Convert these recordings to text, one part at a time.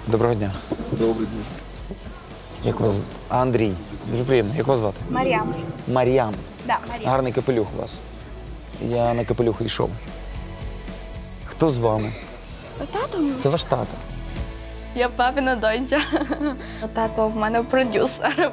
Доброго дня. Добрий день. Як вас? Андрій. Дуже приємно. Як вас звати? Мар'ям. Мар'ям. Да, Мар'ям. Гарний капелюх у вас. Я на капелюху йшов. Хто з вами? Тато? Це ваш тато. Я папина донька. Тато в мене продюсер.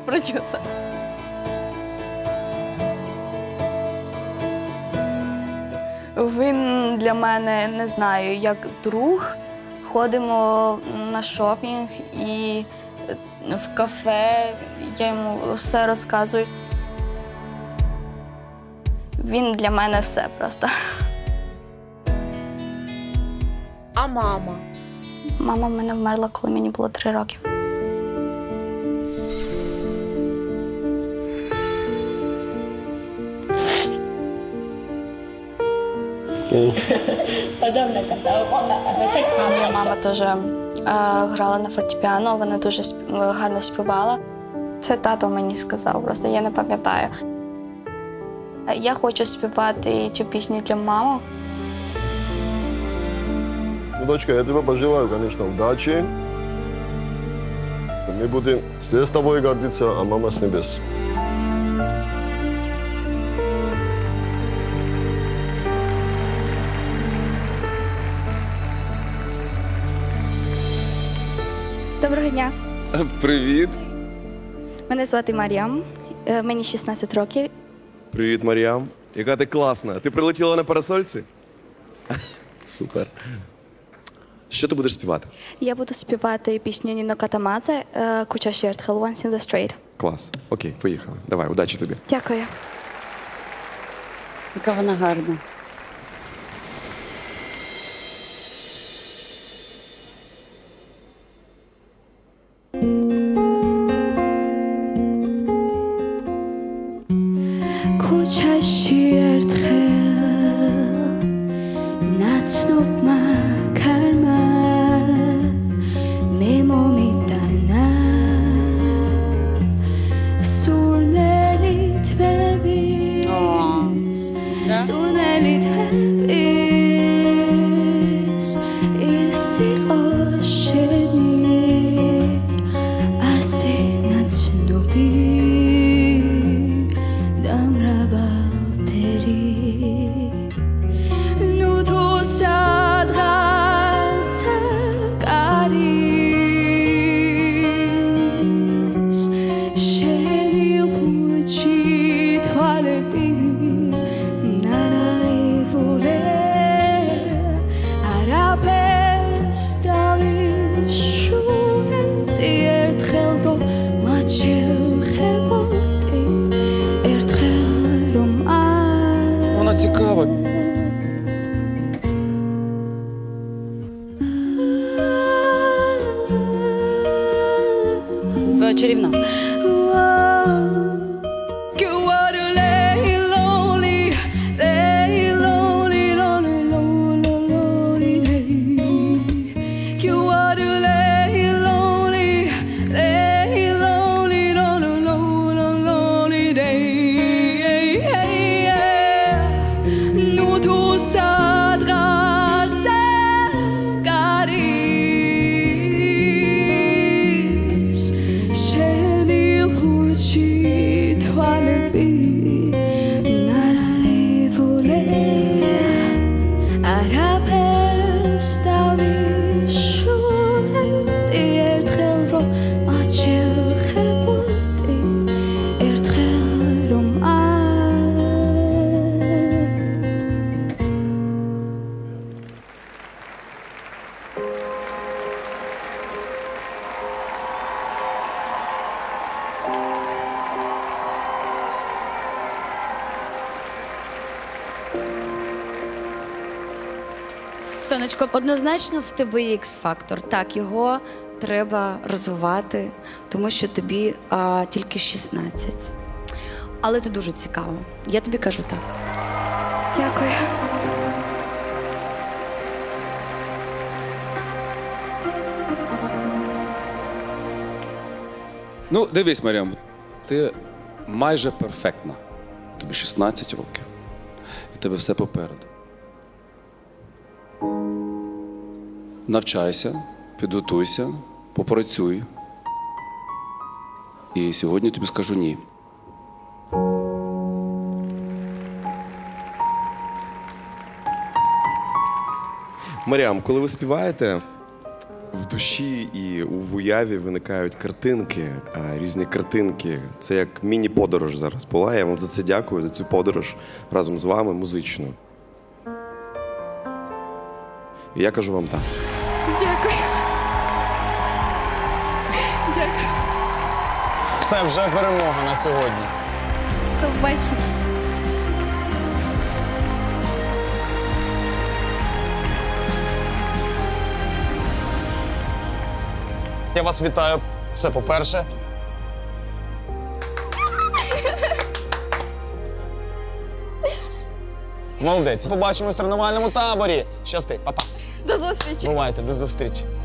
Він для мене, не знаю, як друг. Ходимо на шопінг і в кафе, я йому все розказую. Він для мене все просто. А мама? Мама в мене вмерла, коли мені було 3 роки. Моя мама теж грала на фортепіано, вона дуже гарно співала. Це тато мені сказав, просто я не пам'ятаю. Я хочу співати цю пісню для мами. Ну, дочка, я тебе пожелаю, конечно, удачи. Мы будем здесь с тобой гордиться, а мама с небес. Доброго дня. Привіт. Мене звати Мар'ям, мені 16 років. Привіт, Мар'ям. Яка ти класна. Ти прилетіла на парасольці? Супер. Що ти будеш співати? Я буду співати пісню Ніно Катамадзе «Куча Shared Hell Once in the Street». Клас. Окей, поїхали. Давай, удачі тобі. Дякую. Яка вона гарна. Куча Shared Hell 나츠노 마칼마 내 몸이 떠나 술내리 퇴비스 술내리 퇴비스 이시오시니 아시 나츠노비 남라바 페리 누도 사드라사 가리스 셰니 후치 토알레비 나라리 볼레 아라베스탈리 슈렌 디엘트헬로 마칠 헤보티 엘트헬로 마 Вона цікава. Чарівна. Сонечко, однозначно в тебе є X-фактор. Так, його треба розвивати, тому що тобі тільки 16. Але ти дуже цікава. Я тобі кажу так. Дякую. Ну, дивись, Мар'ям, ти майже перфектна. Тобі 16 років. І в тебе все попереду. Навчайся, підготуйся, попрацюй. І сьогодні тобі скажу ні. Маріам, коли ви співаєте, в душі і в уяві виникають картинки, різні картинки. Це як міні-подорож зараз була. Я вам за це дякую, за цю подорож разом з вами музичну. І я кажу вам так. Це вже перемога на сьогодні. Побачимо. Я вас вітаю. Це по-перше. Молодець. Побачимось в тренувальному таборі. Щасти, па-па. До зустрічі. Бувайте, до зустрічі.